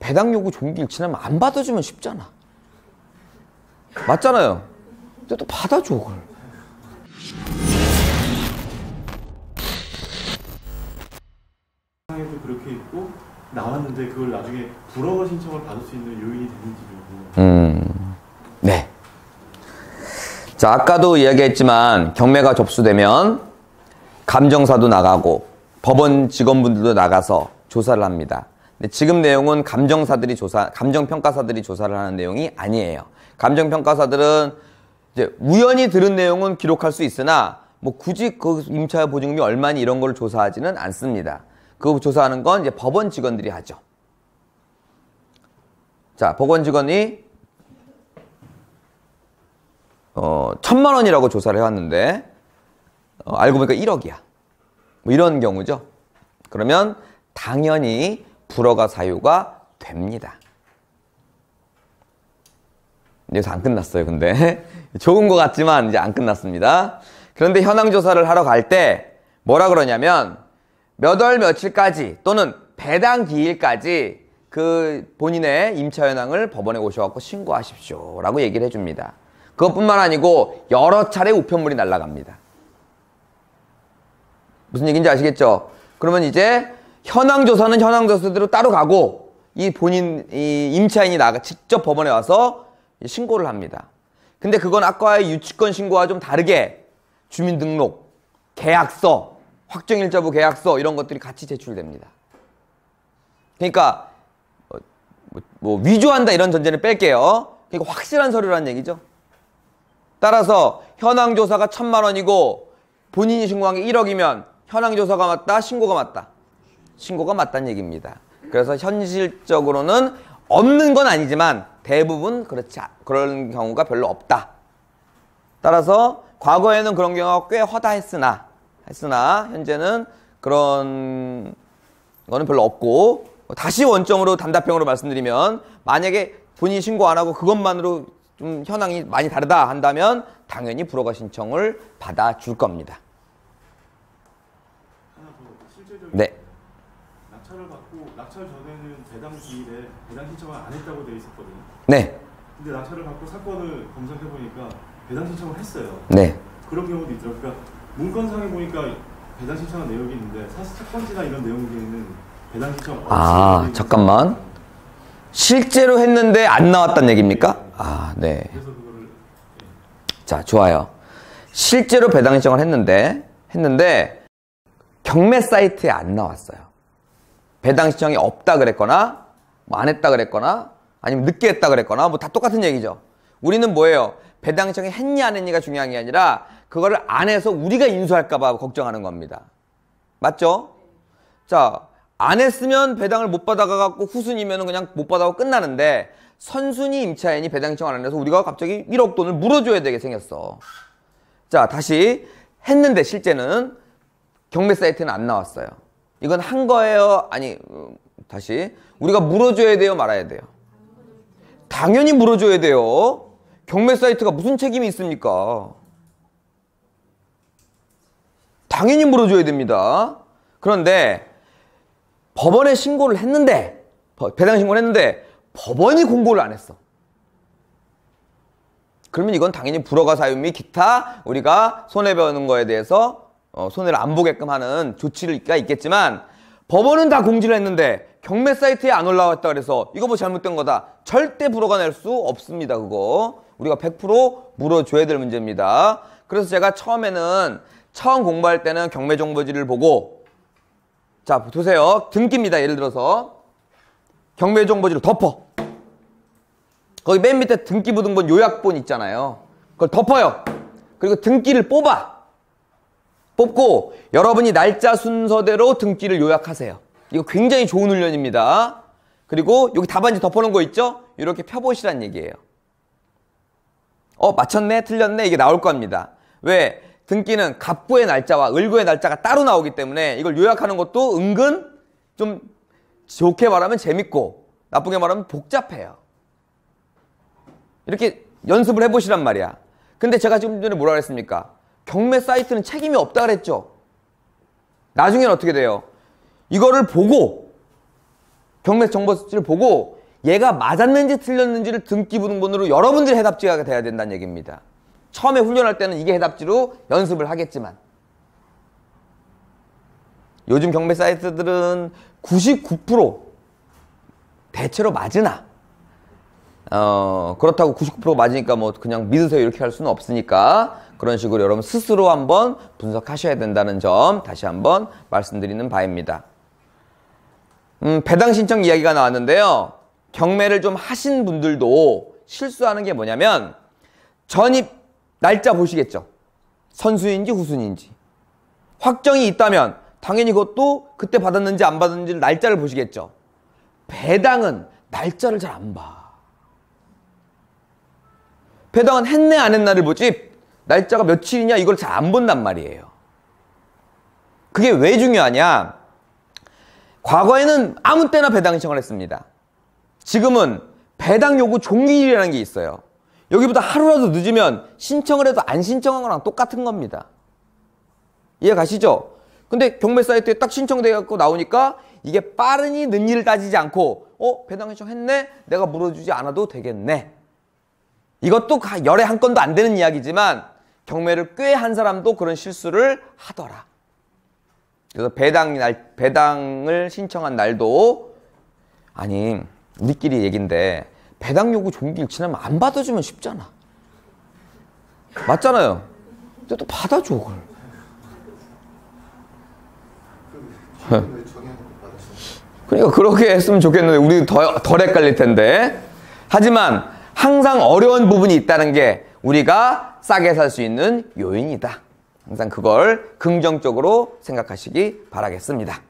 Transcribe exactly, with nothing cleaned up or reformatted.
배당 요구 종기 일치나면 안 받아주면 쉽잖아. 맞잖아요. 근데 또 받아줘 그걸. 상에도 그렇게 있고 나왔는데 그걸 나중에 불허가 신청을 받을 수 있는 요인이 되는지 좀. 음, 네. 자, 아까도 이야기했지만 경매가 접수되면 감정사도 나가고 법원 직원분들도 나가서 조사를 합니다. 근데 지금 내용은 감정사들이 조사, 감정평가사들이 조사를 하는 내용이 아니에요. 감정평가사들은 이제 우연히 들은 내용은 기록할 수 있으나 뭐 굳이 그 임차료 보증금이 얼마니 이런 걸 조사하지는 않습니다. 그 조사하는 건 이제 법원 직원들이 하죠. 자, 법원 직원이 어, 천만 원이라고 조사를 해왔는데 어, 알고 보니까 일억이야. 뭐 이런 경우죠. 그러면 당연히 불허가 사유가 됩니다. 여기서 안 끝났어요. 근데 좋은 것 같지만 이제 안 끝났습니다. 그런데 현황 조사를 하러 갈 때 뭐라 그러냐면 몇 월 며칠까지 또는 배당 기일까지 그 본인의 임차 현황을 법원에 오셔갖고 신고하십시오 라고 얘기를 해줍니다. 그것뿐만 아니고 여러 차례 우편물이 날아갑니다. 무슨 얘기인지 아시겠죠? 그러면 이제 현황조사는 현황조사대로 따로 가고 이 본인 이 임차인이 나가 직접 법원에 와서 신고를 합니다. 근데 그건 아까의 유치권 신고와 좀 다르게 주민등록, 계약서, 확정일자부 계약서 이런 것들이 같이 제출됩니다. 그러니까 뭐, 뭐 위조한다 이런 전제는 뺄게요. 그러니까 확실한 서류라는 얘기죠. 따라서 현황조사가 천만 원이고 본인이 신고한 게 일억이면 현황조사가 맞다, 신고가 맞다. 신고가 맞다는 얘기입니다. 그래서 현실적으로는 없는 건 아니지만 대부분 그렇지, 그런 경우가 별로 없다. 따라서 과거에는 그런 경우가 꽤 허다했으나 했으나 현재는 그런 거는 별로 없고, 다시 원점으로 단답형으로 말씀드리면 만약에 본인이 신고 안 하고 그것만으로 좀 현황이 많이 다르다 한다면 당연히 불허가 신청을 받아줄 겁니다. 하나 더 실제적인 네. 낙찰을 받고 낙찰 전에는 배당 기일에 배당 신청을 안 했다고 되어 있었거든요. 네. 근데 낙찰을 받고 사건을 검색해 보니까 배당 신청을 했어요. 네. 그런 경우도 있더라고요. 그러니까 문건상에 보니까 배당 신청한 내용이 있는데 사실 채권지나 이런 내용에는 배당 신청 없이. 아, 잠깐만. 실제로 했는데 안 나왔단 얘기입니까? 아, 네. 그래서 그거를. 네. 자, 좋아요. 실제로 배당 신청을 했는데 했는데 경매 사이트에 안 나왔어요. 배당 신청이 없다 그랬거나 뭐 안 했다 그랬거나 아니면 늦게 했다 그랬거나 뭐 다 똑같은 얘기죠. 우리는 뭐예요? 배당 신청이 했냐 안 했냐가 중요한 게 아니라 그거를 안 해서 우리가 인수할까 봐 걱정하는 겁니다. 맞죠? 자, 안 했으면 배당을 못 받아가갖고 후순위면 그냥 못 받아고 끝나는데 선순위 임차인이 배당 신청을 안 해서 우리가 갑자기 일억 돈을 물어줘야 되게 생겼어. 자, 다시 했는데 실제는 경매 사이트는 안 나왔어요. 이건 한 거예요? 아니, 다시 우리가 물어줘야 돼요? 말아야 돼요? 당연히 물어줘야 돼요. 경매 사이트가 무슨 책임이 있습니까? 당연히 물어줘야 됩니다. 그런데 법원에 신고를 했는데 배당 신고를 했는데 법원이 공고를 안 했어. 그러면 이건 당연히 불허가 사유 및 기타 우리가 손해보는 거에 대해서 어, 손해를 안 보게끔 하는 조치가 있겠지만 법원은 다 공지를 했는데 경매 사이트에 안 올라왔다 그래서 이거 뭐 잘못된 거다. 절대 불허가 낼 수 없습니다. 그거 우리가 백 퍼센트 물어줘야 될 문제입니다. 그래서 제가 처음에는 처음 공부할 때는 경매 정보지를 보고 자 보세요. 등기입니다. 예를 들어서 경매 정보지를 덮어. 거기 맨 밑에 등기부등본 요약본 있잖아요. 그걸 덮어요. 그리고 등기를 뽑아. 뽑고 여러분이 날짜 순서대로 등기를 요약하세요. 이거 굉장히 좋은 훈련입니다. 그리고 여기 답안지 덮어놓은 거 있죠? 이렇게 펴보시란 얘기예요. 어 맞췄네? 틀렸네? 이게 나올 겁니다. 왜? 등기는 갑구의 날짜와 을구의 날짜가 따로 나오기 때문에 이걸 요약하는 것도 은근 좀 좋게 말하면 재밌고 나쁘게 말하면 복잡해요. 이렇게 연습을 해보시란 말이야. 근데 제가 지금 전에 뭐라 그랬습니까? 경매 사이트는 책임이 없다 그랬죠. 나중에는 어떻게 돼요? 이거를 보고 경매 정보지를 보고 얘가 맞았는지 틀렸는지를 등기부등본으로 여러분들이 해답지가 돼야 된다는 얘기입니다. 처음에 훈련할 때는 이게 해답지로 연습을 하겠지만 요즘 경매 사이트들은 구십구 퍼센트 대체로 맞으나 어 그렇다고 구십구 퍼센트 맞으니까 뭐 그냥 믿으세요 이렇게 할 수는 없으니까 그런 식으로 여러분 스스로 한번 분석하셔야 된다는 점 다시 한번 말씀드리는 바입니다. 음, 배당 신청 이야기가 나왔는데요. 경매를 좀 하신 분들도 실수하는 게 뭐냐면 전입 날짜 보시겠죠. 선순위인지 후순위인지. 확정이 있다면 당연히 그것도 그때 받았는지 안 받았는지 날짜를 보시겠죠. 배당은 날짜를 잘 안 봐. 배당은 했네 안 했나를 보지 날짜가 며칠이냐 이걸 잘 안 본단 말이에요. 그게 왜 중요하냐? 과거에는 아무 때나 배당 신청을 했습니다. 지금은 배당 요구 종기일이라는 게 있어요. 여기보다 하루라도 늦으면 신청을 해도 안 신청한 거랑 똑같은 겁니다. 이해 가시죠? 근데 경매 사이트에 딱 신청돼 갖고 나오니까 이게 빠르니 늦니를 따지지 않고 어? 배당 신청했네? 내가 물어주지 않아도 되겠네. 이것도 열에 한 건도 안 되는 이야기지만 경매를 꽤 한 사람도 그런 실수를 하더라. 그래서 배당 날, 배당을 신청한 날도 아니 우리끼리 얘긴데 배당 요구 종기일 지나면 안 받아주면 쉽잖아. 맞잖아요. 근데 또 받아줘 그걸. 그러니까 그렇게 했으면 좋겠는데 우리 더, 덜 헷갈릴 텐데. 하지만 항상 어려운 부분이 있다는 게 우리가 싸게 살 수 있는 요인이다. 항상 그걸 긍정적으로 생각하시기 바라겠습니다.